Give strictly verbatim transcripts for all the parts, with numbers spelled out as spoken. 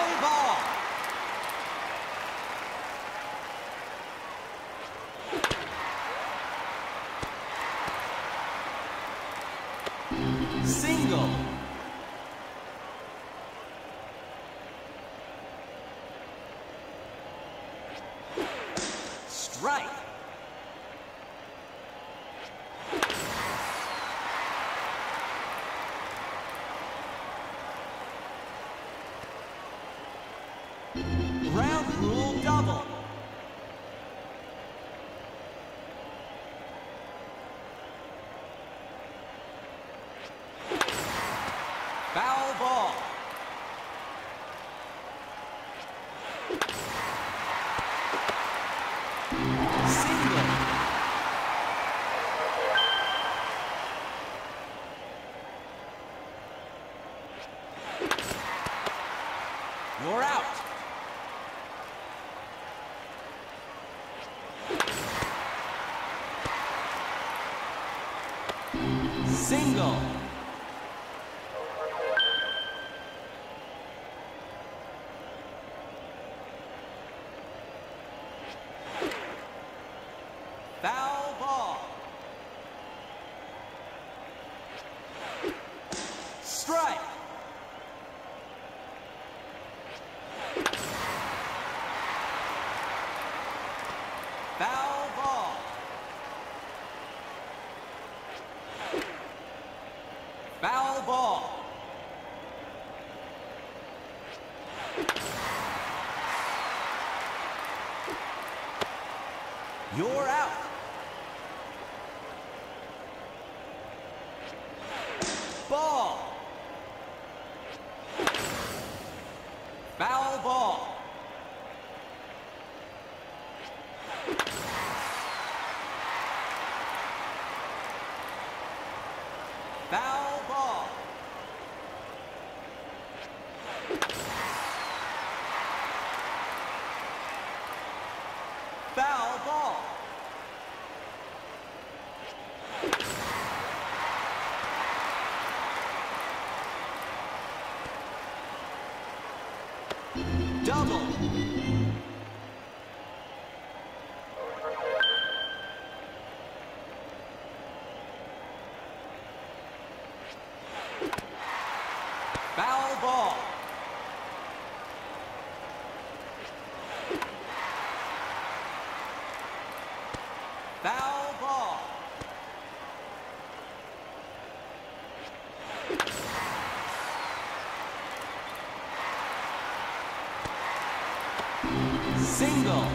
Volleyball. Single. Strike. Ground rule double. Foul ball. Single. You're out. Single. Foul ball. Strike. Foul ball. Foul ball. You're out. Ball. Foul ball. Foul ball. Foul ball. Double. Foul ball. Foul ball. Single.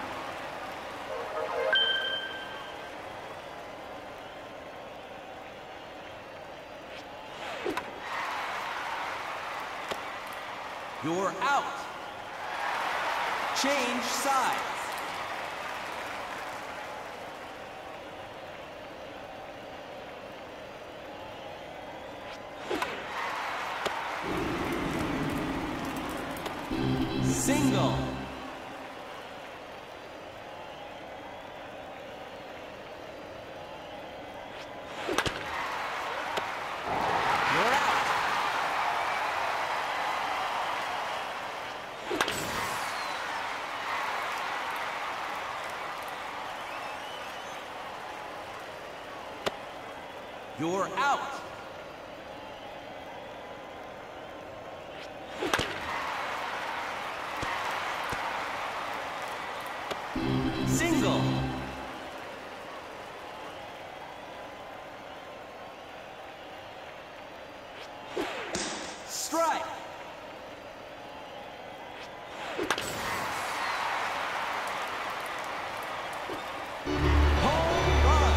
You're out. Change sides. Single. You're out. You're out. Single. Strike. Home run.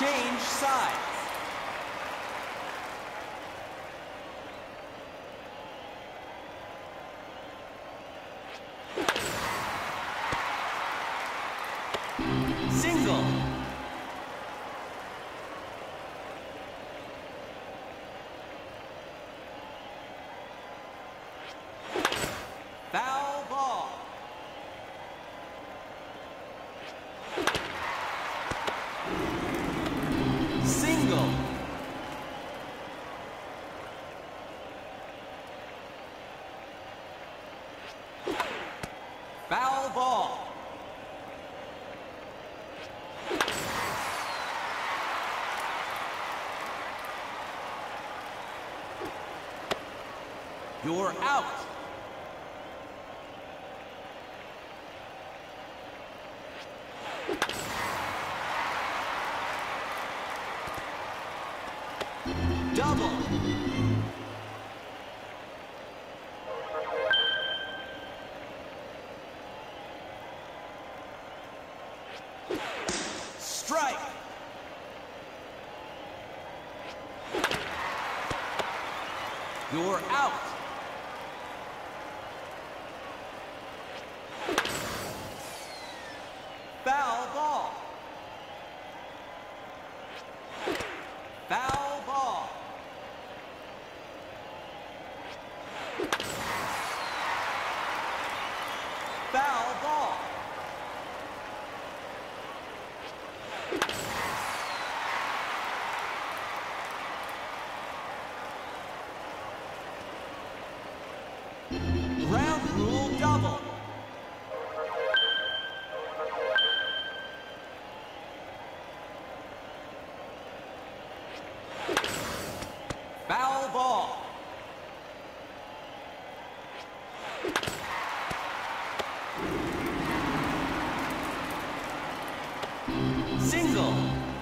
Change sides. Single. Foul ball. Single. Foul ball. You're out. Double. Strike. You're out. Foul ball. Foul ball. Foul ball. Ground rule double. Foul ball. Single.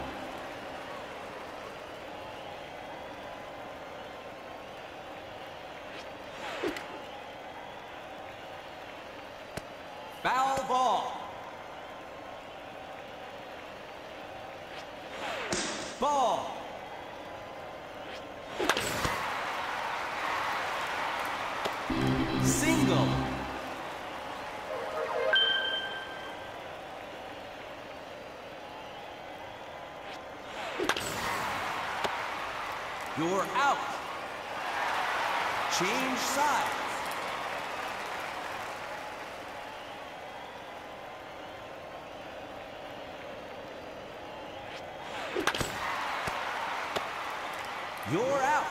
Foul ball. Ball. Single. You're out. Change sides. You're out.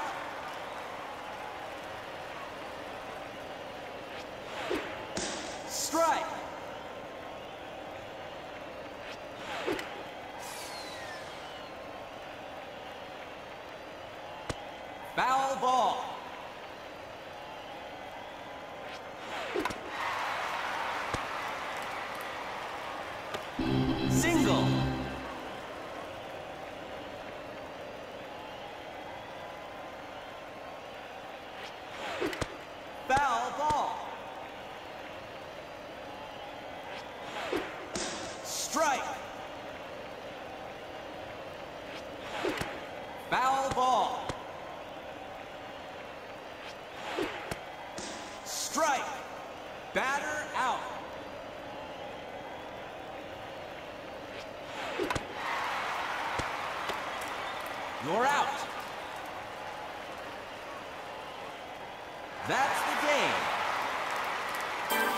Strike. Foul ball. Single. Foul ball. Strike. Foul ball. Strike. Batter out. You're out. That's the game.